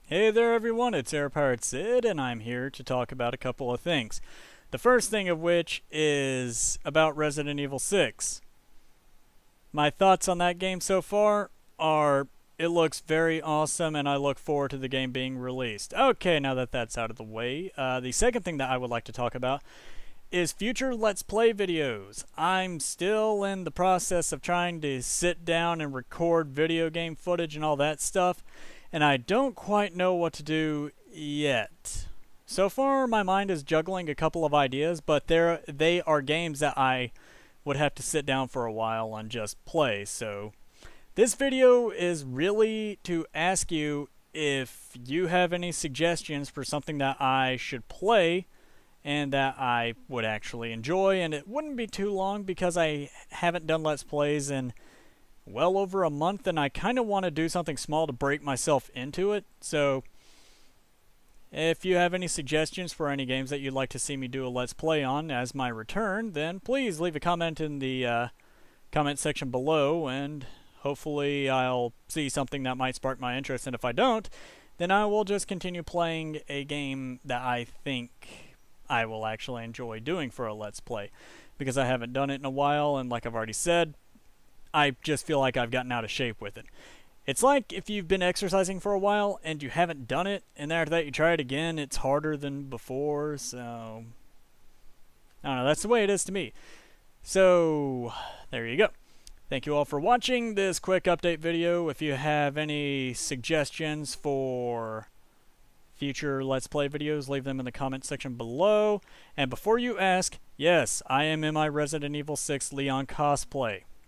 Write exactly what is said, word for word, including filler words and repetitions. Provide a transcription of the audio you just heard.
Hey there everyone, it's Air Pirate Sid, and I'm here to talk about a couple of things. The first thing of which is about Resident Evil six. My thoughts on that game so far are, it looks very awesome and I look forward to the game being released. Okay, now that that's out of the way, uh, the second thing that I would like to talk about is future Let's Play videos. I'm still in the process of trying to sit down and record video game footage and all that stuff, and I don't quite know what to do yet. So far, my mind is juggling a couple of ideas, but they're, they are games that I would have to sit down for a while and just play. So this video is really to ask you if you have any suggestions for something that I should play and that I would actually enjoy, and it wouldn't be too long because I haven't done Let's Plays in well over a month, and I kind of want to do something small to break myself into it. So if you have any suggestions for any games that you'd like to see me do a Let's Play on as my return, then please leave a comment in the uh, comment section below, and hopefully I'll see something that might spark my interest, and if I don't, then I will just continue playing a game that I think I will actually enjoy doing for a Let's Play, because I haven't done it in a while, and like I've already said, I just feel like I've gotten out of shape with it. It's like if you've been exercising for a while and you haven't done it, and after that you try it again, it's harder than before, so I don't know, that's the way it is to me. So there you go. Thank you all for watching this quick update video. If you have any suggestions for future Let's Play videos, leave them in the comment section below. And before you ask, yes, I am in my Resident Evil six Leon cosplay.